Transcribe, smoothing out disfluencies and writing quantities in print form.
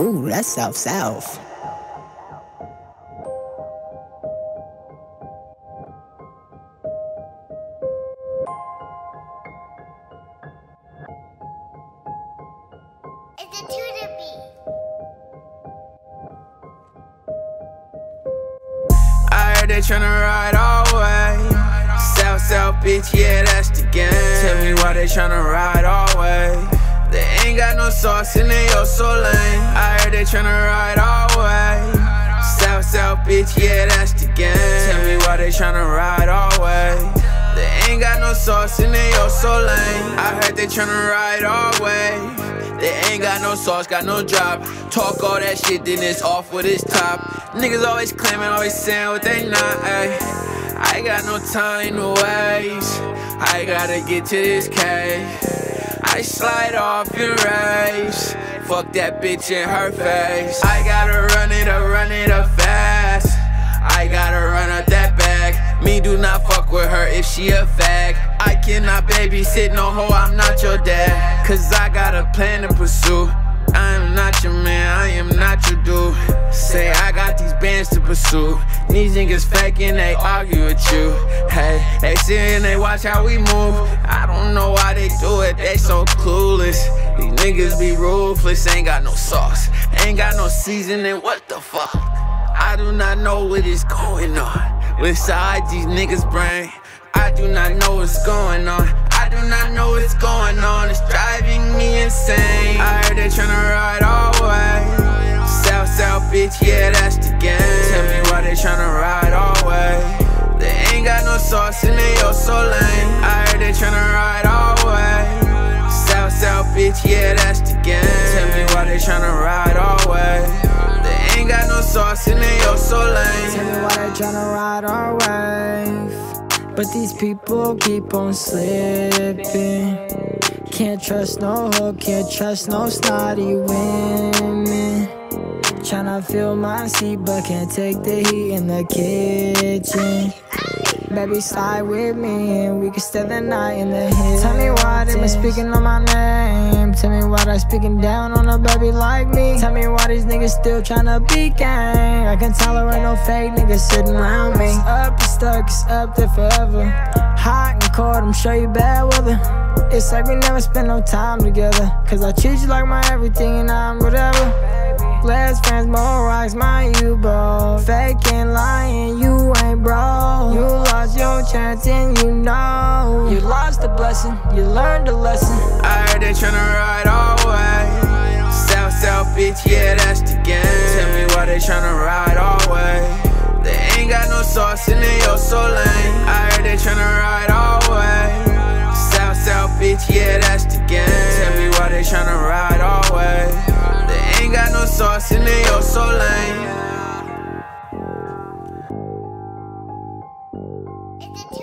Ooh, that's South. It's a tutor beat. I heard they tryna ride all the way. South, bitch, yeah, that's the game. Tell me why they tryna ride all the way. They ain't got no sauce and they all so lame. I heard they tryna ride all the way. South, bitch, yeah, that's the game. Tell me why they tryna ride all the way. They ain't got no sauce and they all so lame. I heard they tryna ride all the way. They ain't got no sauce, got no drop. Talk all that shit, then it's off with his top. Niggas always claiming, always saying what they not, ayy. I got no time to waste. I gotta get to this K. I slide off your race. Fuck that bitch in her face. I gotta run it up fast. I gotta run up that bag. Me do not fuck with her if she a fag. I cannot babysit no hoe, I'm not your dad. Cause I got a plan to pursue. I am not your man, I am not your dude. Say I got these bands to pursue. These niggas faking, they argue with you. Hey, they sit and they watch how we move. I don't know why they do it, they so clueless. These niggas be ruthless, ain't got no sauce, ain't got no seasoning, what the fuck? I do not know what is going on inside these niggas' brain. I do not know what's going on. I do not know what's going on. It's driving me insane. I heard they tryna ride all the way. South, bitch, yeah, that's the game. Tell me why they tryna ride all the way. They ain't got no sauce and they all so lame. I heard they tryna ride all the way. South, bitch, yeah, that's the game. Tell me why they tryna ride all the way. They ain't got no sauce and they all so lame. Tell me why they tryna ride our wave, but these people keep on slipping. Can't trust no hoe, can't trust no snotty women. Tryna fill my seat, but can't take the heat in the kitchen. Baby, slide with me and we can stay the night in the hills. Tell me why they been speaking on my name. Tell me why they speaking down on a baby like me. Tell me why these niggas still tryna be gang. I can tolerate no fake niggas sitting around me. It's up and stuck, it's up there forever. Hot and cold, I'm sure you bad weather. It's like we never spent no time together. Cause I treat you like my everything and I'm whatever. Less friends, more rocks, mind you, bro. Faking, lying, you ain't bro. You lost your chance and you know. You lost the blessing, you learned the lesson. I heard they tryna ride all the way. South, bitch, yeah, that's the game. Tell me why they tryna ride all the way. They ain't got no sauce and they all so lame. I heard they tryna ride all the way. South, bitch, yeah, that's the game. Tell me why they tryna ride all the way. They ain't got no sauce and they all so lame. It's a